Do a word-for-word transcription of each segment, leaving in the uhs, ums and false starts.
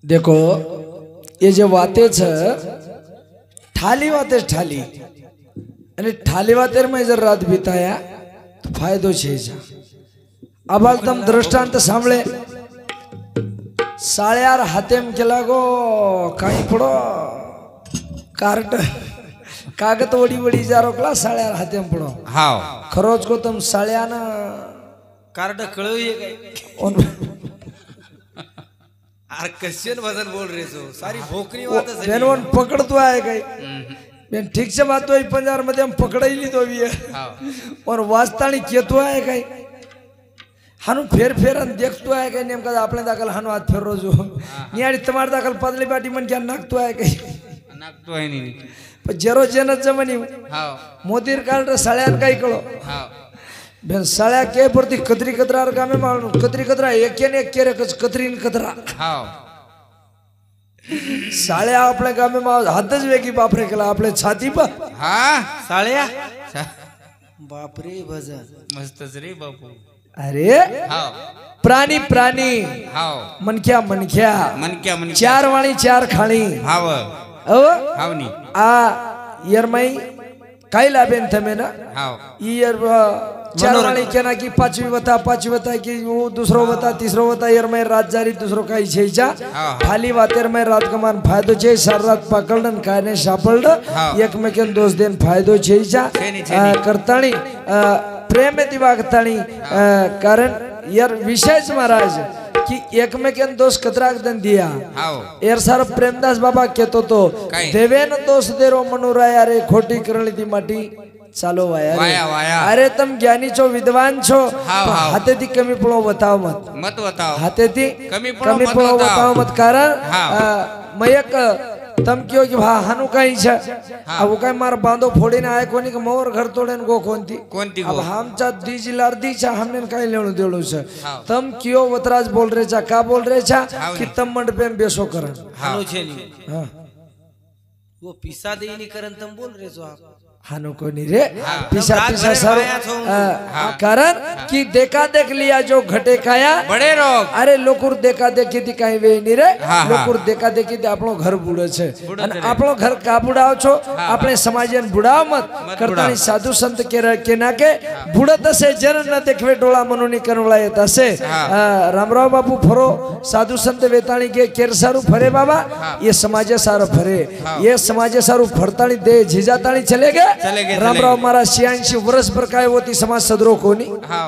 देखो ये जो वाते छ ठाली वाते ठाली અને ઠાલી વાતેર માં જર રાત બીતાયા તો ફાયદો છે જ અબાલ તમ દ્રષ્ટાંત સાંભળે સાળ્યાર હાથેમ કે લાગો કાઈ પડો કાર્ટ કાગત વડી વડી જારો કલા સાળ્યાર હાથેમ પડો हां ખરોજ કો તમ સાળ્યાના कार्ड कळवी काय आर कशन वजन बोल रहे हो सारी भोकरी बात है बेनवन पकड़तो आहे काय बेन ठीक से बात तो पंजार मध्ये हम पकड़ाई ली तो भी है और वास्तानी केतो आहे काय हानु फेर फेर देखतो आहे काय नेमका आपले दाखल हानु हात फेर रोज नियाडी तमार दाखल पदली पाटी मन क्या नाकतो आहे काय नाकतो आहे नी पण जेरो जेन जमनी हां मोदीर कार्ड साळ्यान काय कळो हां बेन साळ्या के परती कतरी कतरा गामे माणू कतरी कतरा एकेने एक केरे कतरीन कतरा हां साळ्या आपल्या गामे मा हातच वेगी बापरे केला आपले छाती पर हां साळ्या बापरे भजा मस्तच रे बापू अरे हां प्राणी प्राणी हां मनख्या मनख्या मनक्या मन चार वाणी चार खाणी हाव अव हावनी आ यरमई काय लाभेन थमे ना हाव ईयर चार वाणी केना की पाचवी बता पाचवी बता की वो दूसरो बता तीसरो बता यरमई रात जारी दूसरो काही छेजा खाली वातेर में रात कमान फायदो छे सार रात पकडन काने सापडल एकमेकन दोष देन फायदो छेजा करताणी प्रेम दिवागताणी कारण यार विशेष महाराज कि एकमेकन दोष कतराक दन दिया एर सार प्रेमदास बाबा कहतो तो देवेन दोष देरो मनुराया रे खोटी करली ती माटी चालो वाया वाया वाया अरे तुम ज्ञानी छो विद्वान छो हाथे थी कमी पड़ो बताओ मत मत बताओ हाथे थी कमी कमी पड़ो बताओ मत कारण मयक तम क्यों कि भा हानु काही छ अब वो काय मार बांधो फोड़ी ना आए कोनी के मोर घर तोड़े को कोणती कोणती अब हमचा दी जिलार दी छ हमने काही लेणो देळो छ तम क्यों वतराज बोल रहे छ का बोल रहे छ कि तम मंडपे में बेसो करन हानु छे नी हां वो पिसा दे नी करन तम बोल रहे हो आप हानो को नहीं रे पिसा पिसा सर कारण कि देखा देख लिया जो घटे खाया बड़े रोग अरे लोकुर देखा देखी थी कहीं वे नहीं रे लोकुर देखा देखी थी आपनो घर बूढ़े छे અને આપણો ઘર કા બુડાવ છો આપણે સમાજને બુડાવ મત કરતાની સાધુ સંત કે કે ના કે બુડત હશે જન ન દેખવે ડોળા મનોની કરવળાયત હશે રામરાવ બાપુ ફરો સાધુ સંત વેતાણી કે કેર સારું ફરે બાબા ये समाजे सारो फरे ये समाजे सारू फरताणी दे झिजाताणी चले गए रामराव महाराज छियासी वर्ष पर काय होती समाज सदरो कोनी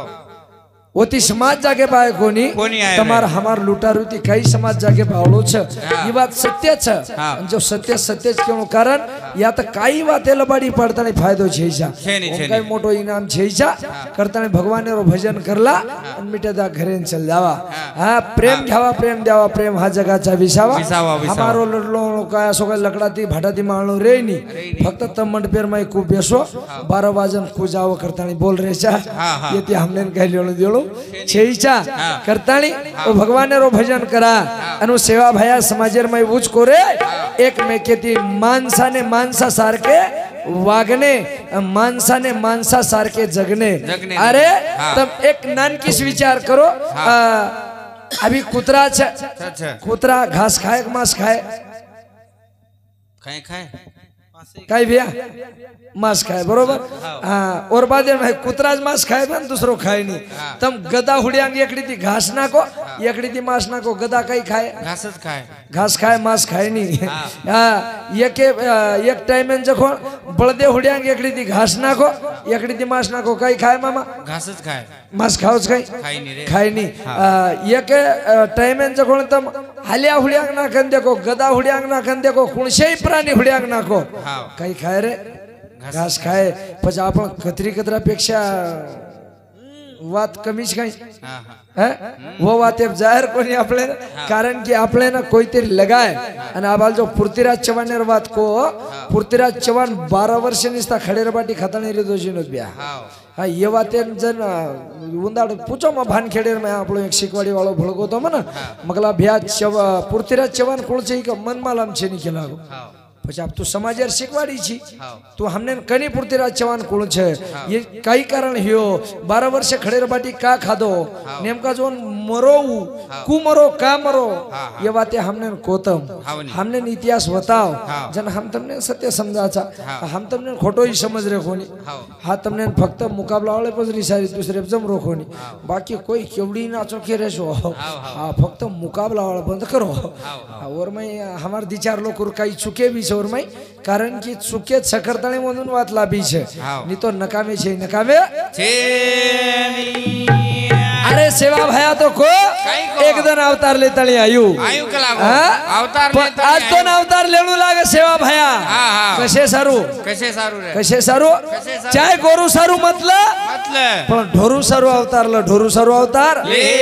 होती समाज जागे पाए कोनी तमार हमार लुटारूती कई समाज जागे पावलो छ ये बात सत्य छ जो सत्य सत्य क्यों कारण या तो काई बात लबाड़ी पड़तानी फायदो छेजा कई मोटो इनाम छेजा करतानी भगवान रो भजन करला अन मिटेदा घरे चल जावा हां प्रेम घ्यावा प्रेम द्यावा प्रेम हा जगाचा विसावा हमारो लडलो काय सो काय लकडाती भाटाती माळनो रे नी फक्त तम मंडपेर मै खूब बेसो बारह वाजन को जाव करतानी बोल रे छा येती हमने कह लेणो देळो छेईचा करताणी ओ भगवान रो भजन करा अनु सेवा भया समाजर में उच कोरे एक में केती माणसाने माणसा सारखे वागणे माणसाने माणसा सारखे जगणे अरे तुम एक नानकीस विचार करो अभी कुतरा कुतरा घास खाए मांस खाए खाए खाए काय भैया मांस खाए बरोबर हाँ और बाद में कुतराज मांस खाए ना दूसरो खाए नहीं तम गदा हुड़ियांग एकड़ी थी घास ना को एकड़ी थी मांस ना को गदा कई खाए घास खाए घास खाए मांस खाए नहीं हाँ ये के एक टाइम में जखो बलदे हुड़ियांग एकड़ी थी घास ना को एकड़ी थी मांस ना को कई खाए मामा घास खाए मांस खाओ खाई खाई नहीं रे खाई नहीं ये के टाइम में जखो तम हालिया हुड़ियांग ना खन देखो गदा हुड़ियांग ना खन देखो कुणशे प्राणी हुड़ियांग ना को कई खाए रे घास खाए પછી आपण कतरी कतरा पेक्षा વાત કમી છે કઈ હે वो बात अब जाहिर कोनी आपले कारण की आपले ना कोई तरी लगाय અને આ બાલ જો પૃથ્વીરાજ ચૌહાણ ની વાત को પૃથ્વીરાજ ચૌહાણ बारह वर्ष निस्ता खडेरबाटी खताणी रिदो जीनो ब्या હા ये वाते जन उंदाड पूछो मा भान खेडेर में आपलो एक शिकवाडी वाळो भळगो तो मना मगला भ्या पृथ्वीराज चौहाण कोळचे की मन मालम छे नि केला પછી આપ તું સમાજર શીખવાડી છી તો हमने કની પૃથ્વીરાજ ચૌહાણ કોણ છે ये કઈ કારણ હ્યો बारह वर्ष खडेरबाटी का खादो नेमका जो मरो कुमरो का मरो हाँ, हाँ। ये बातें हमने कोतम हाँ, नहीं। हमने इतिहास बताओ हाँ। जन हम तुमने सत्य समझाचा हाँ। हम तुमने खोटो ही समझ रहे कोनी हाँ। हा तुमने फक्त मुकाबला वाले पजरी सारी दूसरे जम रो कोनी बाकी कोई केवड़ी ना चोखे रेसो हाँ फक्त मुकाबला वाला बंद करो और मैं हमारे दी चार लोग काही चुके भी और मैं कारण की चुके सकरताने म्हणून वातला भी छे नहीं तो नकामे छे नकामे अरे सेवा भया तो को एक दिन अवतार लेता ले आयु आयु कलागो हाँ? अवतार पण लेता आज तो ना अवतार लेणू लागे सेवा भया हाँ, हाँ। कसे सारू कसे सारू रे कसे सारू कसे सारू? चाहे गोरू सारू मतलब मतलब पण ढोरू सारू अवतार ल ढोरू सारू अवतार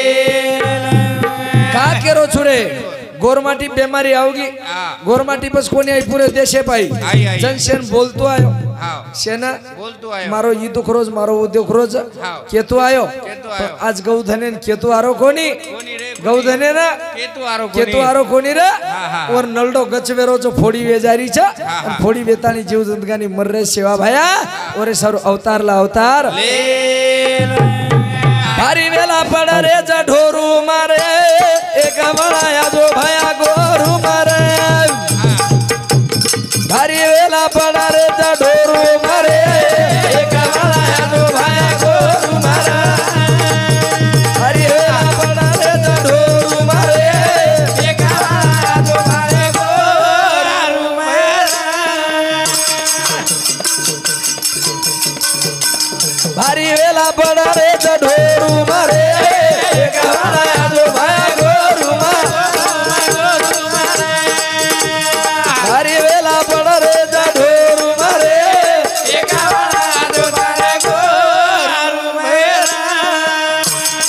का केरो छुरे गोरमाटी बीमारी आओगी हाँ। गोरमाटी बस कोणी आई पूरे देशे पाई आई, आई। जनसेन बोलतो आयो हाँ सेना बोल तू आयो मारो ई दुख रोज मारो वो दुख रोज हाँ। केतु आयो केतु आयो। पण आज गौधने केतु आरो कोणी कोणी रे गौधने ना केतु आरो कोणी केतु आरो कोणी रे हाँ, हाँ। और नलडो गचवेरो जो फोड़ी वेजारी छ हाँ। आणि फोड़ी वेतानी जीव जिंदगानी मर रे सेवा भया ओरे सर अवतार ला अवतार ले भारी वेला पड़ा रे जा ढोरू मारे एक बनाया जो भया गोरू मारे भारी वेला पड़ा रे जा ढोरू मारे एक बनाया जो भया गोरू मारे भारी वेला पड़ा रे जा ढोरू मारे एक बनाया जो भया गोरू मारे भारी वेला पड़ा रे जा ढोरू मारे एक बनाया जो भया गोरू मारे भारी वेला पड़ा रे जा ढोरू मारे एक बनाया जो भया गोरू मारे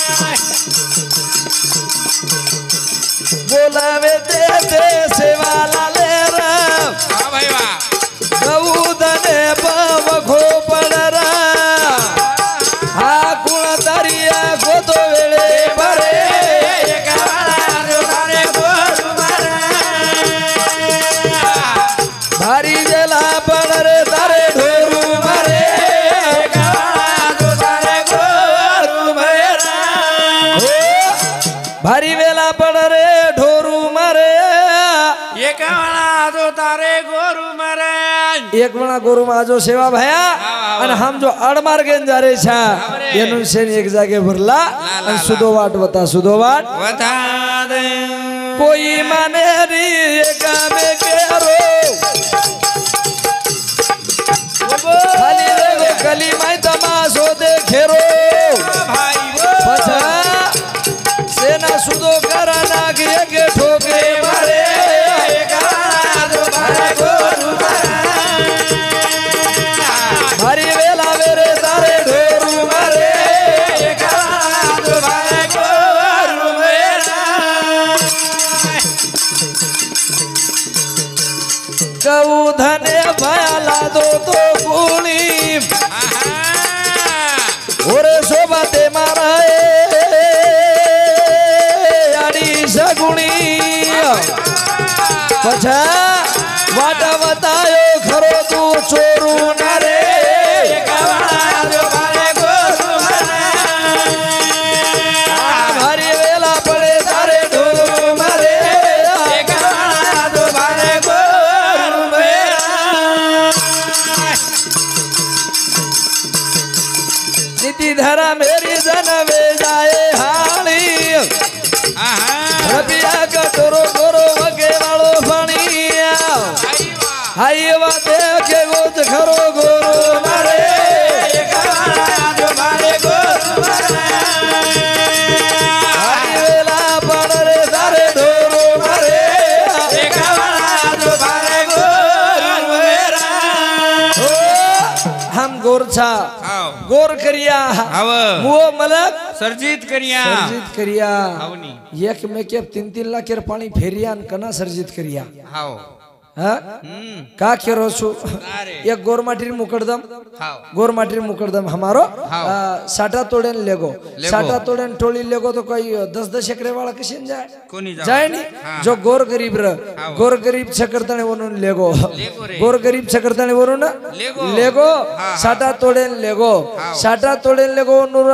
बोलावे दे दे सेवाला ले राम हाँ भाई वाह गौदने पव खो पडरा हा कुळ दरिया गोतो वेळे भरे भारी जेला पडरे तारे ढोरू मारे भारी वेला पडरे ढोरू मारे एक वाला जो तारे गोरू मरे एक वणा गोरू माजो सेवा भया आणि हम जो अडमार गेन जा रे छा एनु सेन एक जागे भरला आणि सुदो वाट बता सुदो वाट बता दे कोई माने री एका में केरो खाली रे गली माई तमाशो देखेरो भाई पछा सेना सुदो करा नाग एक ठोके मारे भारी वेला मेरे तारे ढोरू मारे गऊ धने भयाला दो तो गुणी ओरे सोबते माराए आडी सगुणी पछा वाटा बतायो खरो तू चोरू ना रे भारी वेला पड़े तारे ढोरू मारे नीति धरा मेरी जनवे जाए हाली रबिया कटोरो गोरो वगे वालो फणिया हाई वा देखे गोज खरो गोरो मारे हाई वेला पड़रे तारे ढोरो मारे ओ, हम गोरछा गोर करिया हाव वो मलक सर्जित करिया सर्जित करिया हावनी एक में के तीन तीन लाख केर पानी फेरिया न कना सर्जित करिया हाव હા हम्म કા કેરો છું अरे એક ગોરમાટી મુકડદમ हाओ ગોરમાટી મુકડદમ हमारो हाँ। आ, साटा तोड़े लेगो लेगो। साटा तोड़े टोली लेगो तो कोई दस दस एकरे वाला किसी ने जाए कोनी जाओ जाए नहीं हाँ, जो गोर गरीब र हाँ। गोर गरीब छकरताने वरुण लेगो लेगो रे। गोर गरीब छकरताने वरुण लेगो। लेगो हाँ, साटा तोड़े लेगो हाँ। साटा तोड़े लेगो नुर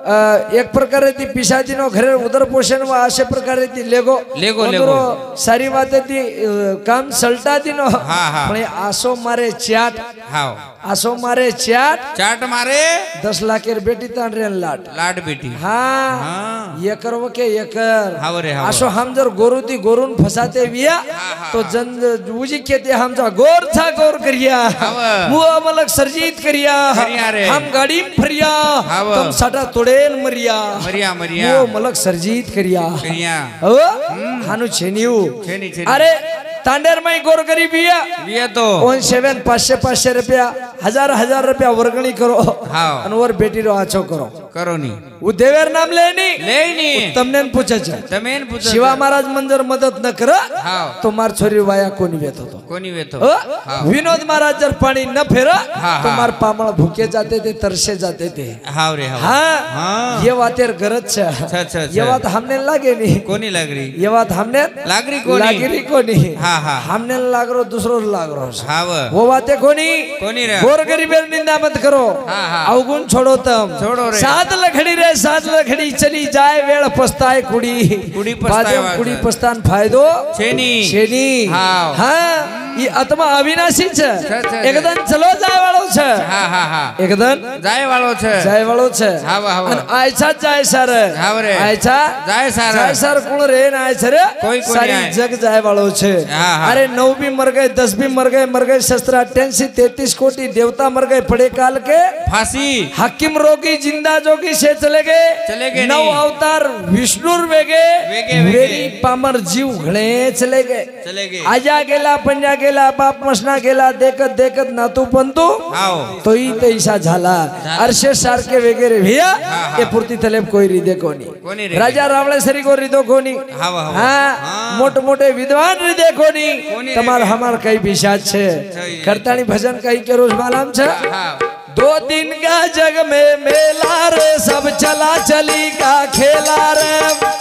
एक प्रकार ती पिशाची नो घरे उदर पोषण वा अशे प्रकार ती लेगो लेगो, नुर लेगो। सारी बात ती काम सलटा दी नो हाँ, हाँ। पण आसो मारे चाट हाओ आसो मारे चाट चाट मारे दस लाखेर बेटी तान रे लाट लाड बेटी हाँ हाँ। ये करवो के ये कर हाव रे हाव आसो हम जर गोरू ती गोरून फसाते विया हाँ, हाँ, तो जन उजी केते हम जा गोर था गोर करिया हाव। मुआ मलक सरजीत करिया करिया रे। हम गाड़ी में फरिया हाव। तुम साटा तोड़ेन मरिया मरिया मरिया वो मलक सरजीत करिया करिया ओ हानु छेनियू छेनी छेनी अरे तांडेर में गोर गरीब विया विया तो ओन सेवन पाचशे पाचशे रुपया हजार हजार रुपया वर्गणी करो हाव। અને ઓર બેટી રો આછો કરો करो नी હું દેવેર નામ લેની ले नी તમને ન પૂછે છે तमेन पूछो શિવા મહારાજ મંજર મદદ ન કરે हाओ તો માર છોરી વાયા કોની વેતો તો कोनी वेतो હ? हाओ વિનોદ મહારાજ જર પાણી ન ફેરા હા, તો હા। માર પામળ ભૂકે જાતે તે तरसे जाते थे हाव रे हाव हाँ हाँ। ये बातेर गरज છે अच्छा, अच्छा, ये अच्छा। बात हमने लागे नहीं कोनी लग रही ये बात हमने लागरी कोनी लागरी कोनी हाँ, हाँ। हमने लाग रो दूसरो लाग रो છે। हाव वो बातें कोनी कोनी रे गोर गरीबेर निंदा मत करो हाँ, हाँ। अवगुण छोड़ो तम छोड़ो रे। सात लखड़ी रे सात लखड़ी चली जाए वेळ पछताए कुड़ी कुड़ी पछताए बादे वाला। कुड़ी पछतान फायदो छेनी छेनी हाव। हाँ ये आत्मा अविनाशी છે છે, છે, એકદમ ચલો જાય વાળો છે हाँ हाँ हाँ એકદમ जाए वालो छे જાય વાળો છે હાવ, હાવ। અને આયછા જ જાય સર હાવ રે। આયછા जाए सारा જાય સર કોણ રે ને આય છે રે કોઈ કોઈ સારી આય। જગ જાય વાળો છે हाँ, हाँ। अरे नौ भी मर गए दस भी मर गए मर गए शस्त्र अट्ठासी तैतीस कोटि देवता मर गए पड़े काल के फांसी हकीम रोगी जिंदा जोगी से चले गए चले गए नौ नहीं। अवतार विष्णुर वेगे वेगे, वेगे। वेरी पामर जीव घणे चले गए चले गए आजा गेला पंजा गेला बाप मसना गेला देखत देखत नातू पंतू हाव तो ही तैसा झाला अर्शे सारखे वगैरे भैया ये पुरती तलेब कोई रिदे कोनी कोणी रे राजा रावळेसरी को रिदो कोनी हाव, हाव। हाँ हाँ। मोट मोटे विद्वान रिदे कोनी कोणी रे तमार रे। हमार कई पिशाच छे છે। करतानी भजन कई के रोज मालूम छे हाव दो दिन का जग में मेला रे सब चला चली का खेला रे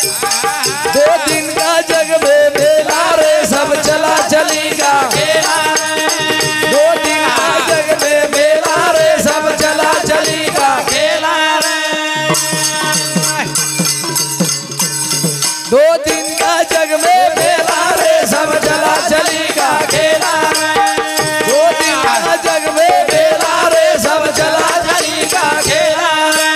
दो दिन का जग में मेला रे सब चला चली का खेला रे दो दिन का जग में मेला रे सब चला चली का खेला रे दो दिन का जग में मेला रे सब चला चली का खेला रे दो दिन का जग में मेला रे सब चला चली का खेला रे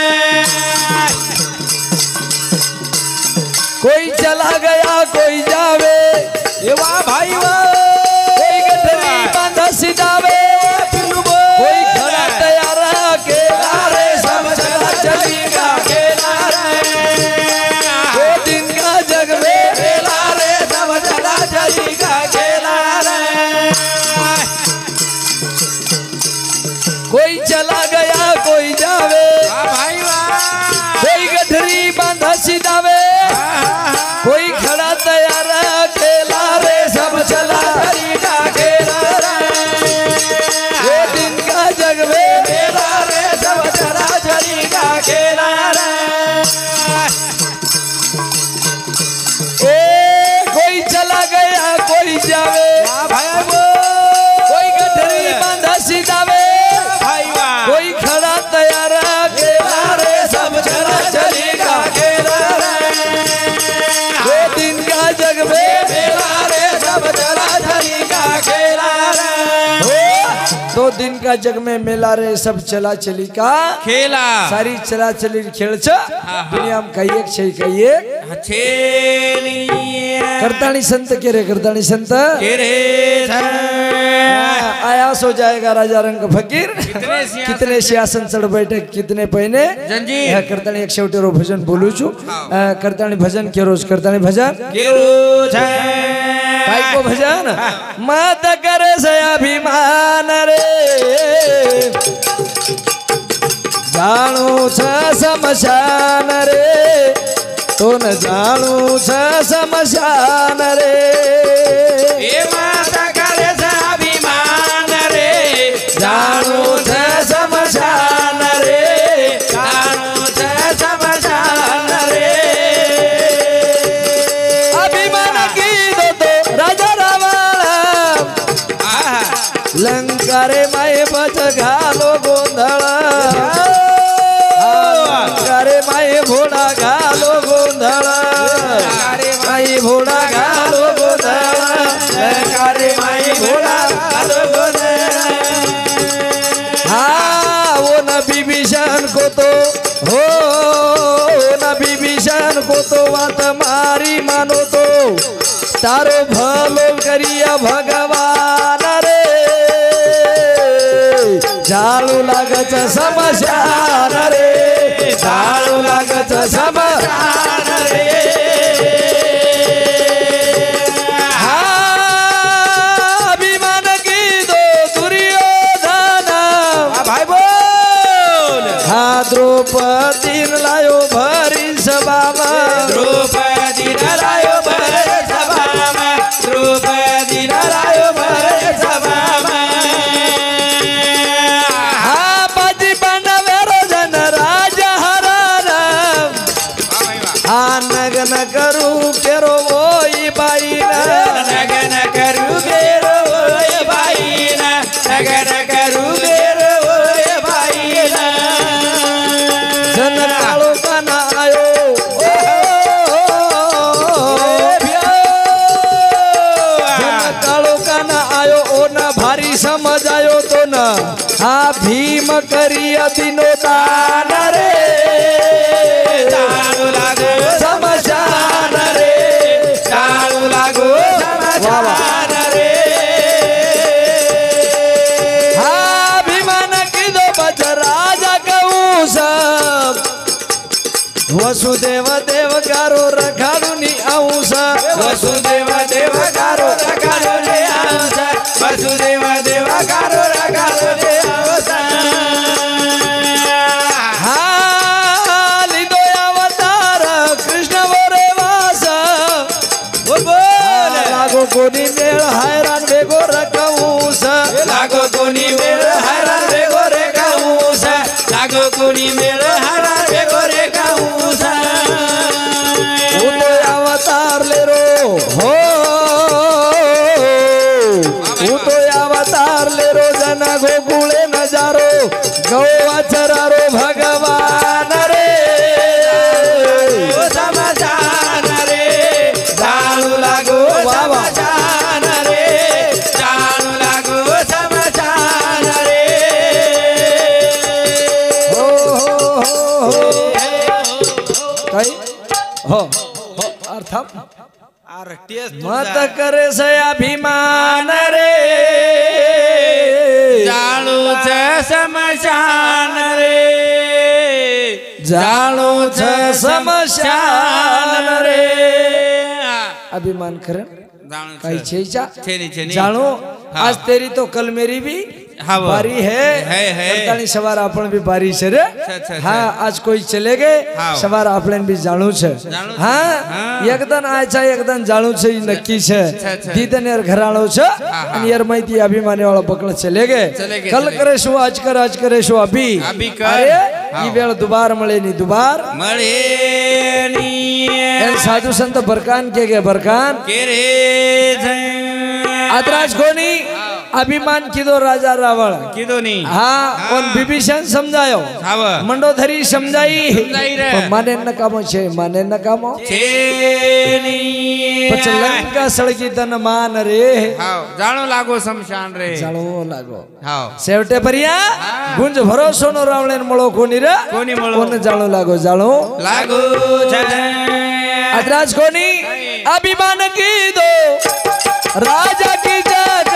कोई चला गया कोई जावे ये वाह भाई वाह कोई गठरी बांधा सिदावे कोई खड़ा तैयार अकेला रे सब चला चली का खेला रे दो दिन का जग में मेला रे सब चला चली का खेला रे कोई चला गया कोई जावे भाई वाह कोई गठरी बांधा सिदावे कोई खड़ा तैयार अकेला रे सब चला चली का खेला रे दो दिन का जग में मेला रे सब चला चली का खेला रे ए कोई चला गया कोई जावे कोई गठरी बांधा सिदावे भाई वाह कोई खड़ा तैयार अकेला रे सब चला चली का खेला रे दो दिन का जग में मेला रे सब चला चली का खेला रे दो दिन का जग में मेला रे सब चला चली का खेला सारी चला चली खेळ छ दुनिया में कई एक छै कई एक छेली करताणी संत के रे करताणी संत के रे आयास हो जाएगा राजा रंग फकीर कितने सिंहासन कितने सिंहासन चढ़ बैठे कितने पहिने जंजीर ह्या करताणी एक शेवटी रो भजन बोलू छू करताणी भजन के रोज करताणी भजन केरो छे काय को भजन मात करे से अभिमान रे जाणू छ समशान रे तो न जाणू छ समशान रे ए माता करे से तो हो न विभीषण को तो बात मारी मानो तो तारो भलो करिया भगवान रे जाळू लागच समशान रे जाळू लागच समशान रे द्रौपदी लायो भरी सभा में द्रौपदी लायो भरी सभा में द्रौपदी लायो भरी सभा में हाँ बाजी बनवे रोजन राजा हरारा हाँ नगन करू केरो वोई बाई नगन करू केरो वोई बाई नगन करू केरो वोई बाई जन कालो काना आयो जन कालो काना आयो ओ ना भारी समझ आयो तो ना हाँ भीम करिया दिनो दान रे चालू लागो समशान रे चालू लागो समशान रे हाँ भीमान कीधो बच राजा कहूँ सब वसुदेव देव गारो रखाड़ू नी आऊं सब वसुदेव देव गारो रखाड़ू नी आऊं सब वसुदेव देव गारो रखाड़ू नी आऊं सब हाँ लिदो अवतार कृष्ण मोरे वास बोल बोल लागो कोनी मेल हैरान बेगो रखाऊं सब लागो कोनी मेल हैरान बेगो रखाऊं सब लागो कोनी मेल हैरान बेगो रखाऊं सब उतो अवतार ले रो हो उतो अवतार ले रो जना गोकुले नजारो गौवा चरारो भगवान रे समशान रे चालू लागो समशान रे चालू लागो समशान रे हो हो हो हो कई हो हो अर्थम मत करे से अभिमान रे चालू छे समशान रे जानो छ समशान रे अभिमान करे कई छेचा छेनी छेनी जानो हाँ। आज तेरी तो कल मेरी भी हाँ वो। बारी है है, है। करतानी सवार अपन भी बारी छे रे अच्छा, हाँ आज कोई चले गए हाँ। सवार आपने भी जाणू छे जाणू छे। हाँ हाँ। एक दिन आय छे एक दिन जाणू छे ई नक्की छे अच्छा, अच्छा। दीदन यार घराणो छे हाँ। आणि यार माहिती अभिमानी वाला पकड़ चले गए चले गए, कल चले करे शो आज कर आज करे शो अभी अभी कर। अरे हाँ। ई वेळ दुबार मळे नी दुबार मळे नी एन साधु संत बरकान के गे बरकान के रे आदराज कोनी अभिमान कीधो राजा रावण कीधो नी हाँ और विभीषण समझायो हाव मंडोधरी समझाई समझाई रे। पण माने नकामो छे माने नकामो छेनी પછી લંકા સળગી તન માન રે हाव जाणो लागो शमशान रे જાણો લાગો हाव સેવટે પરિયા હા. ગુંજ ભરોસો નો રાવળેન મળો કોની રે કોની મળો? કોને જાણો લાગો જાણો लागो छे અદરાજ કોની અભિમાન કીધો રાજા કી જગ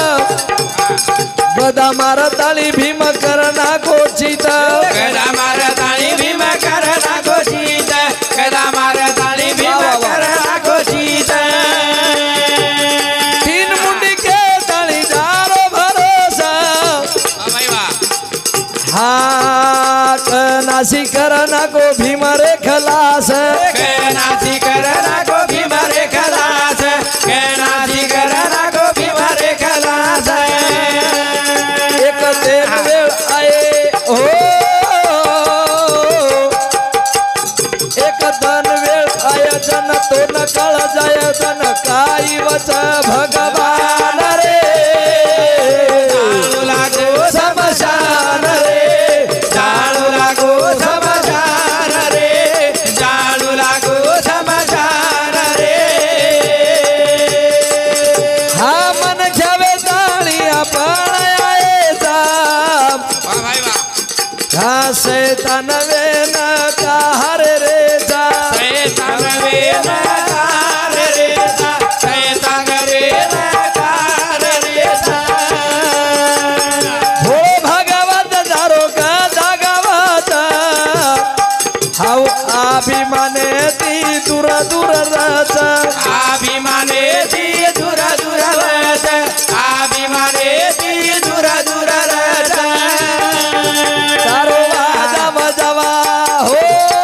ગદા મારા તાળી ભીમ કરના કોચીતા कदा मारा ताली भीम करना घोषित कदा मारा ताली भीम करना घोषित तीन मुंडी के ताली जारो भरोसा हाँ कनासी करना को भीम रे खलास कनासी करना को भीम रे खलास कनासी करना को भीम रे खलास एक देव वेळ आए ओ एक धन वेळ आय जन तो न कळ जाय जन काही वच भगवान रे चालू लागो समशान रे चालू लागो समशान रे चालू लागो समशान रे हा मन घ्यावे ताळी आपण आयचा वाह भाई वाह हा सैता शैतान वे न कार रे सा शैतान वे नकार रे सा शैतान वे नकार रे सा हो भगवत दारो का दागवत हाउ अभिमाने ती दूर दूर रत अभिमाने ती दूर दूर रत अभिमाने ती दूर दूर रत तारो वाजा बजावा हो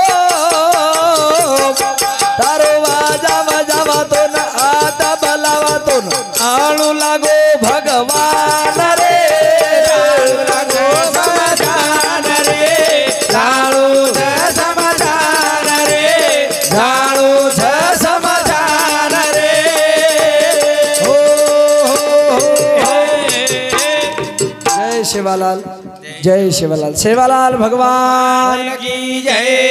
तारो वाजा बजावा तो न आता बलावा तो न आळू लागो भगवान रे लागो समाधान रे जाळू छ समाधान रे जाळू छ समाधान रे हो हो जय शिवालाल जय शिवालाल सेवालाल भगवान की जय।